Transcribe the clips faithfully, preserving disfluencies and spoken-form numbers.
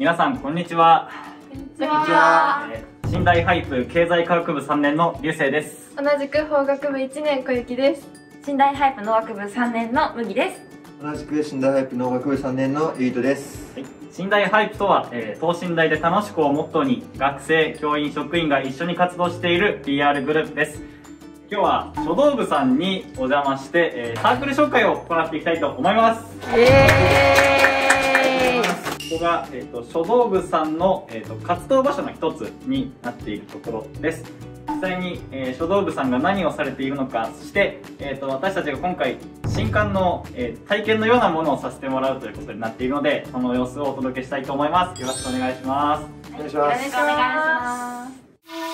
皆さんこんにちは。 こんにちは。 信大ハイプ経済科学部さんねんの流星です。 同じく法学部いちねん小雪です。 信大ハイプ農学部さんねんの麦です。 同じく信大ハイプ農学部さんねんのゆいとです。 はい、信大ハイプとは、えー、等身大で楽しくをモットーに学生、教員、職員が一緒に活動している ピーアール グループです。今日は書道部さんにお邪魔して、えー、サークル紹介を行っていきたいと思います。イエーイ。ここが、えー、と書道部さんの、えー、と活動場所の一つになっているところです。実際に、えー、書道部さんが何をされているのか、そして、えー、と私たちが今回新刊の、えー、体験のようなものをさせてもらうということになっているので、その様子をお届けしたいと思います。よろしくお願いします。 お願いします。 よろしくお願いします。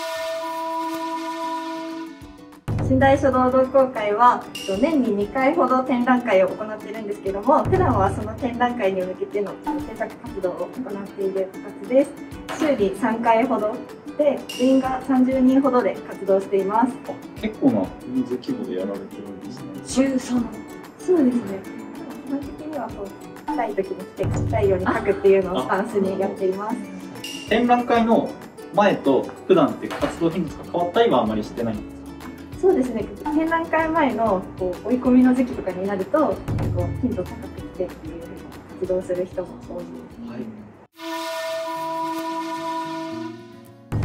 信大書道同好会は年ににかいほど展覧会を行っているんですけども、普段はその展覧会に向けての制作活動を行っている部活です。週にさんかいほどで部員がさんじゅうにんほどで活動しています。 結構な人数規模でやられてるんですね。 週さん。 そうですね。基本的にはこうしたい時に来て聞きたいように書くっていうのをスタンスにやっています。 展覧会の前と普段って活動頻度が変わったりはあまりしてないんですか？ そうですね。展覧会前のこう追い込みの時期とかになると、こう頻度高くしてっていうふうに活動する人も多いです。はい、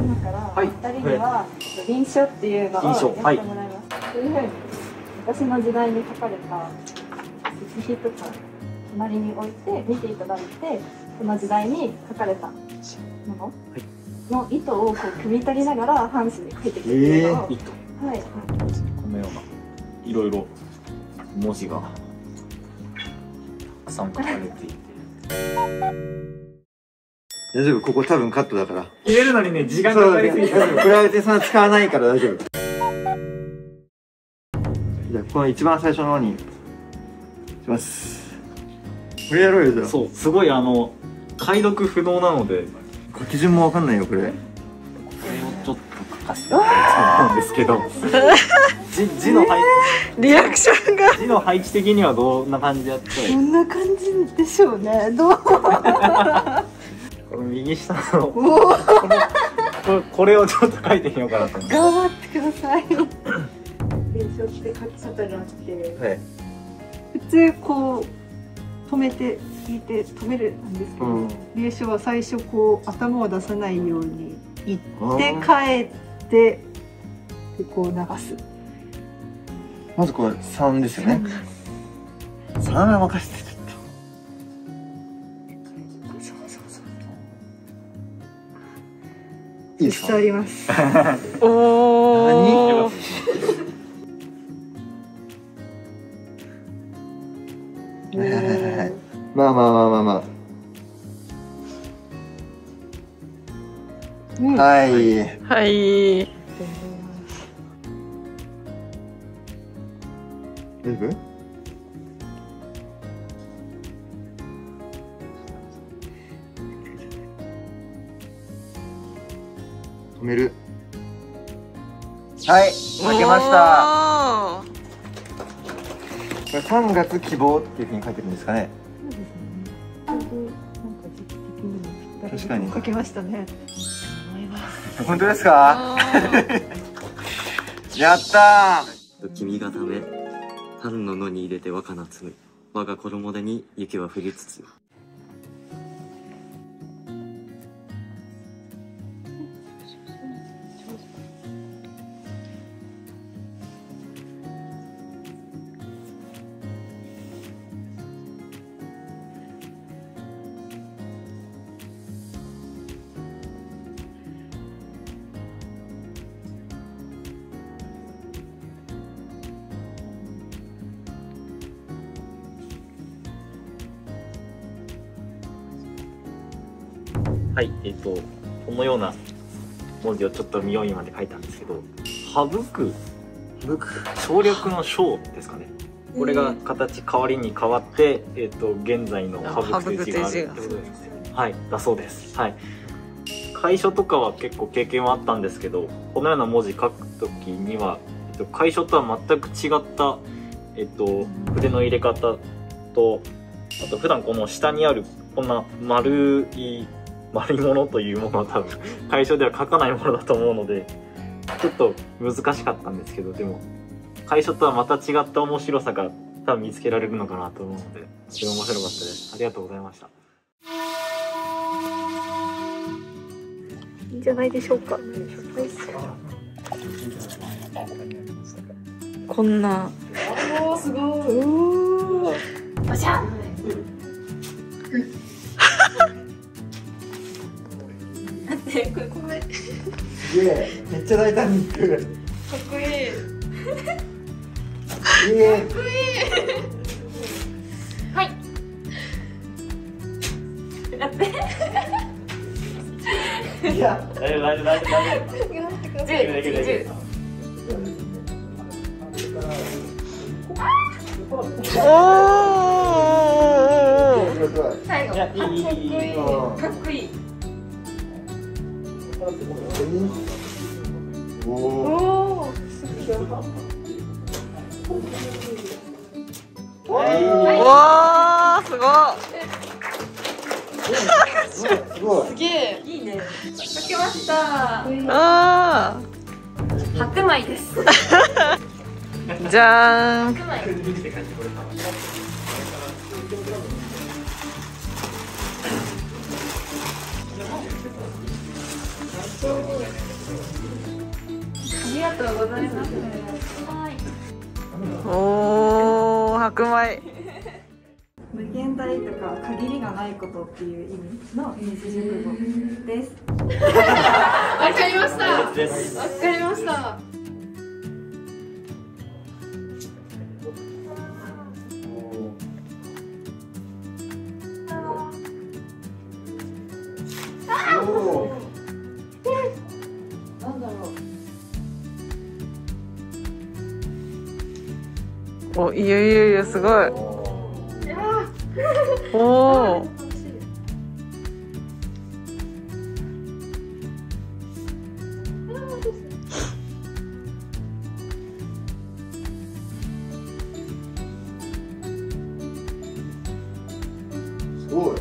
今からお二人には臨書っていうのをやってもらいます。というふうに私の時代に書かれた石碑とか隣に置いて見ていただいて、その時代に書かれたものの糸をこう組み足りながら半紙に書いていくっていうのを。はい、 このようないろいろ文字がたくさん書かれていて、 大丈夫、ここ多分カットだから。 入れるのにね、時間かかりすぎて、 プライベートさん使わないから大丈夫。じゃあこの一番最初の方にします。これやろうよ。じゃあそう、すごいあの解読不能なので、 書き順もわかんないよこれ。 これをちょっと書かせていただきたいと思うんですけど字, 字の配リアクションが字の配置的にはどんな感じでやってたらいい？ こんな感じでしょうね。どうこの右下のこれこれをちょっと書いてみようかなと思って。 頑張ってください。 臨書って書き方があって、 はい、 普通こう止めて引いて止めるんですけど、 うん、 臨書は最初こう頭を出さないように行って帰ってでこう流す。 まずこれさんですよね。さんは任せてちょっと。そうそうそう。いいですか？ あります。 おお。まあまあまあまあまあ。うん、はい。 はい。 大丈夫？止める。はい、書けました。これさんがつ希望っていうふうに書いてるんですかね。 そうですね。ちょうどなんか時期的にも確かに書きましたね。 本当ですか？やったー。 君がため春の野に入れて若菜摘む我が衣手に雪は降りつつ。 はい、えっ、ー、とこのような文字をちょっと見ようにまで書いたんですけど、省く省く省略の省ですかね。これが形代わりに変わって、えっ、ー、と現在の省くという字があるってことですね。はい、だそうです。はい。楷書とかは結構経験はあったんですけど、このような文字書くときには、えっと、楷書とは全く違った、えっと、筆の入れ方と、あと普段この下にあるこんな丸い丸いものというものは多分楷書では書かないものだと思うので、ちょっと難しかったんですけど、でも楷書とはまた違った面白さが多分見つけられるのかなと思うので、とても面白かったです。ありがとうございました。 いいんじゃないでしょうか。 こんな。 おー、すごい。 おー。おしゃ。待って、これ、これ。 すげえ、めっちゃダイナミック。 かっこいい。 いいえ。 かっこいい。はい。やって。 いや、 大丈夫大丈夫大丈夫大丈夫。 十、十。 おお。 最後。 いや、いいいいいい。 かっこいい。 おお。 おー、 わー、すごすごい。 すげえ。 いいね。書けました。 い。あ白米です。 ー、じゃーん。 白米。ありがとうございます。はい。 おー、白米。 無限大とか限りがないことっていう意味の二字熟語です。 わかりました。わです。 かりました。 なんだろう。 お、いいよいいよいいよ、すごい。おー。 すごい。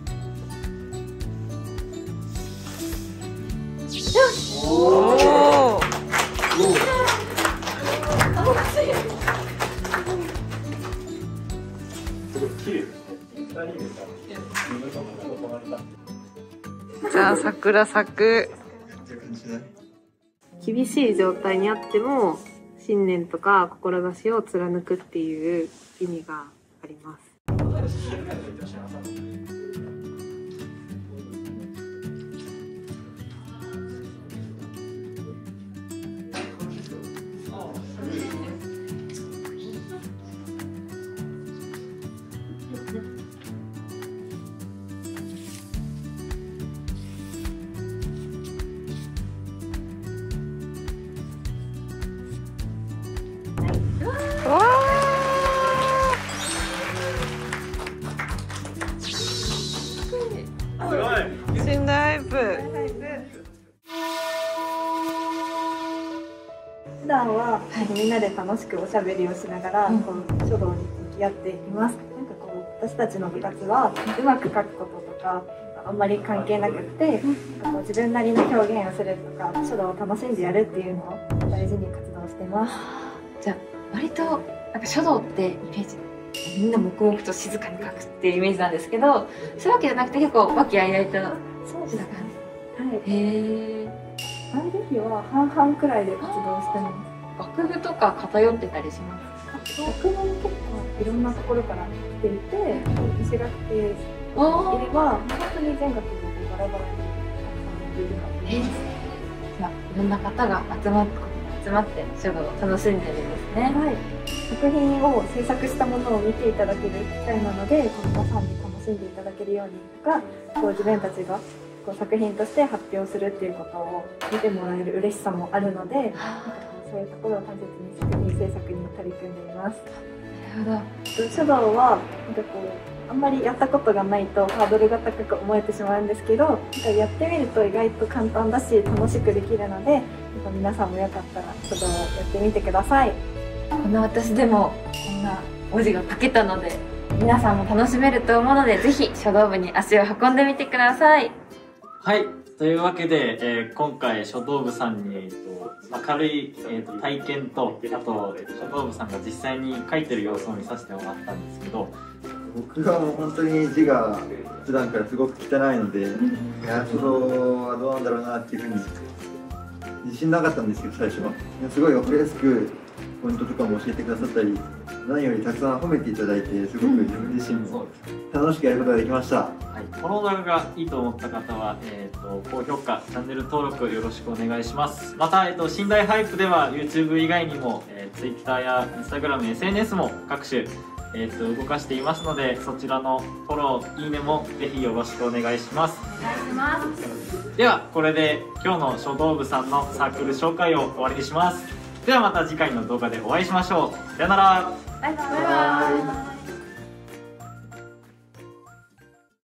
おー。じゃあ桜咲く。 厳しい状態にあっても信念とか志を貫くっていう意味があります。 わー。信頼部。 普段は、みんなで楽しくおしゃべりをしながら、 うんこの書道に向き合っています。なんかこう私たちの部活はうまく書くこととかあんまり関係なくって、なんかこう自分なりの表現をするとか書道を楽しんでやるっていうのを大事に活動してます。 じゃあ割となんか書道ってイメージみんな黙々と静かに書くっていうイメージなんですけど、そういうわけじゃなくて結構和気あいあいとそうですね。はい。 へえ。 バンド費は半々くらいで活動してます。 学部とか偏ってたりしますか？ 学部も結構いろんなところから来ていて、医学系いれおー。 ば本当に全学でバラバラにたくさんいるかえー、じゃあいろんな方が集まって集まって書道を楽しんでるんですね。 はい。作品を制作したものを見ていただける機会なので、この皆さんに楽しんでいただけるようにとか、こう自分たちがこう作品として発表するっていうことを見てもらえる嬉しさもあるので、なんかそういうところを大切に作品制作に取り組んでいます。 なるほ書道はなんかこうあんまりやったことがないとハードルが高く思えてしまうんですけど、なんかやってみると意外と簡単だし楽しくできるので、なんか皆さんもよかったら書道をやってみてください。 ど。こんな私でもこんな文字が書けたので皆さんも楽しめると思うので、ぜひ書道部に足を運んでみてください。 はい、というわけで、えー、今回書道部さんに、えーとまあ、軽い、えー、と体験と、あと書道部さんが実際に書いてる様子を見させてもらったんですけど、 僕はもう本当に字が普段からすごく汚いので、いや書道はどうなんだろうなっていうふうに自信なかったんですけど、最初はすごい分かりやすくポイントとかも教えてくださったり、何よりたくさん褒めていただいて、すごく自分自身も楽しくやることができました。はい、 この動画がいいと思った方は、えー、と高評価、チャンネル登録よろしくお願いします。また、えー、と寝台ハイプでは YouTube 以外にも、えー、Twitter や Instagram、エスエヌエス も各種、えー、と動かしていますので、そちらのフォロー、いいねもぜひよろしくお願いします。 お願いします。 ではこれで今日の書道部さんのサークル紹介を終わりにします。ではまた次回の動画でお会いしましょう。さよなら。 バイバイ。